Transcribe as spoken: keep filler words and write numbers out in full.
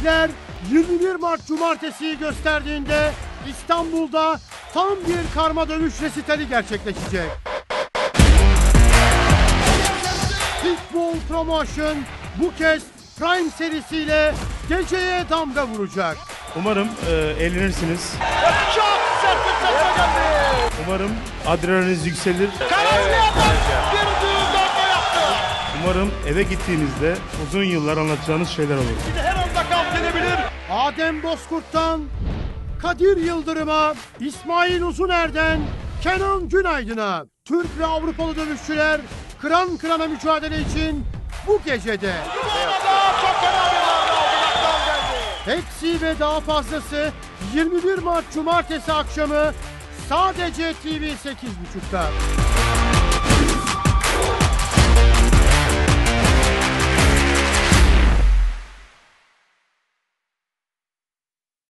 Saatler yirmi bir Mart Cumartesi'yi gösterdiğinde İstanbul'da tam bir karma dövüş resitali gerçekleşecek. Pitbull Promotion bu kez Prime serisiyle geceye damga vuracak. Umarım e, eğlenirsiniz. Çok sert bir tekme geldi. Umarım adrenaliniz yükselir. Kararlı adam bir düğün darbe yaptı. Umarım eve gittiğinizde uzun yıllar anlatacağınız şeyler olur. Her anda kamp edebilir. Adem Bozkurt'tan Kadir Yıldırım'a, İsmail Uzuner'den Kenan Günaydın'a, Türk ve Avrupalı dövüşçüler kıran kırana mücadele için bu gecede. Bu arada çok fena bir darbe aldı. Naktan geldi. Hepsi ve daha fazlası yirmi bir Mart Cumartesi akşamı sadece T V sekiz buçuk'ta.